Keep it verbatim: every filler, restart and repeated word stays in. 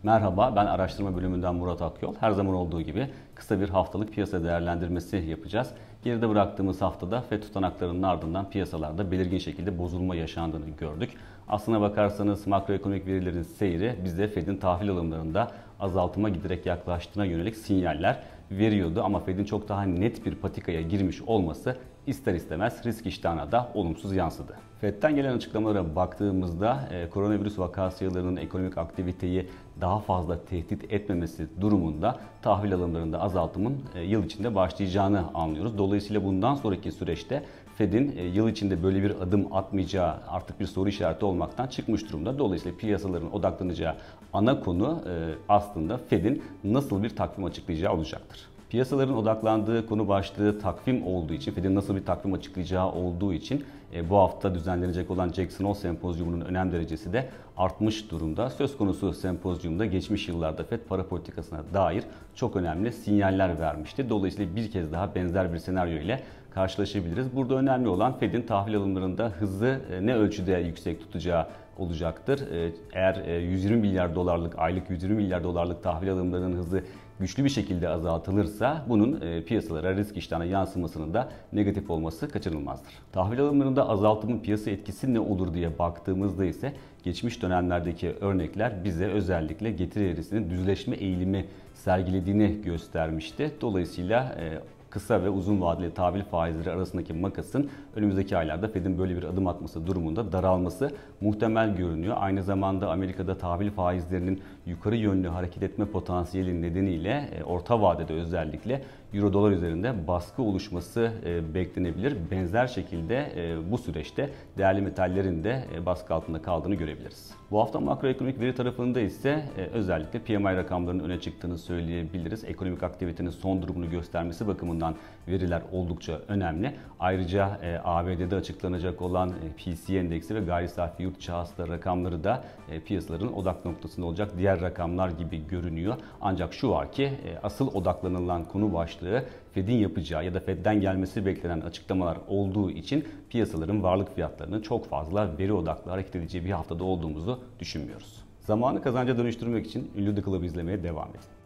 Merhaba, ben araştırma bölümünden Murat Akyol. Her zaman olduğu gibi kısa bir haftalık piyasa değerlendirmesi yapacağız. Geride bıraktığımız haftada F E D tutanaklarının ardından piyasalarda belirgin şekilde bozulma yaşandığını gördük. Aslına bakarsanız makroekonomik verilerin seyri bize F E D'in tahvil alımlarında azaltıma giderek yaklaştığına yönelik sinyaller veriyordu. Ama F E D'in çok daha net bir patikaya girmiş olması ister istemez risk iştahına da olumsuz yansıdı. F E D'den gelen açıklamalara baktığımızda e, koronavirüs vaka sayılarının ekonomik aktiviteyi daha fazla tehdit etmemesi durumunda tahvil alımlarında azaltımın e, yıl içinde başlayacağını anlıyoruz. Dolayısıyla bundan sonraki süreçte F E D'in e, yıl içinde böyle bir adım atmayacağı artık bir soru işareti olmaktan çıkmış durumda. Dolayısıyla piyasaların odaklanacağı ana konu e, aslında F E D'in nasıl bir takvim açıklayacağı olacaktır. Piyasaların odaklandığı konu başlığı takvim olduğu için, F E D'in nasıl bir takvim açıklayacağı olduğu için e, bu hafta düzenlenecek olan Jackson Hole Sempozyumu'nun önem derecesi de artmış durumda. Söz konusu sempozyumda geçmiş yıllarda F E D para politikasına dair çok önemli sinyaller vermişti. Dolayısıyla bir kez daha benzer bir senaryo ile karşılaşabiliriz. Burada önemli olan F E D'in tahvil alımlarında hızı ne ölçüde yüksek tutacağı olacaktır. Eğer yüz yirmi milyar dolarlık, aylık yüz yirmi milyar dolarlık tahvil alımlarının hızı güçlü bir şekilde azaltılırsa bunun piyasalara risk iştahına yansımasının da negatif olması kaçınılmazdır. Tahvil alımlarında azaltımın piyasa etkisi ne olur diye baktığımızda ise geçmiş dönemlerdeki örnekler bize özellikle getiri eğrisinin düzleşme eğilimi sergilediğini göstermişti. Dolayısıyla kısa ve uzun vadeli tahvil faizleri arasındaki makasın önümüzdeki aylarda F E D'in böyle bir adım atması durumunda daralması muhtemel görünüyor. Aynı zamanda Amerika'da tahvil faizlerinin yukarı yönlü hareket etme potansiyeli nedeniyle orta vadede özellikle Euro dolar üzerinde baskı oluşması beklenebilir. Benzer şekilde bu süreçte değerli metallerin de baskı altında kaldığını görebiliriz. Bu hafta makroekonomik veri tarafında ise özellikle P M I rakamlarının öne çıktığını söyleyebiliriz. Ekonomik aktivitenin son durumunu göstermesi bakımından veriler oldukça önemli. Ayrıca A B D'de açıklanacak olan P C E endeksi ve gayri safi yurt içi hasıla rakamları da piyasaların odak noktasında olacak diğer rakamlar gibi görünüyor. Ancak şu var ki asıl odaklanılan konu başlığı F E D'in yapacağı ya da F E D'den gelmesi beklenen açıklamalar olduğu için piyasaların varlık fiyatlarının çok fazla veri odaklı hareket edeceği bir haftada olduğumuzu düşünmüyoruz. Zamanı kazanca dönüştürmek için ünlü The Club'ı izlemeye devam edin.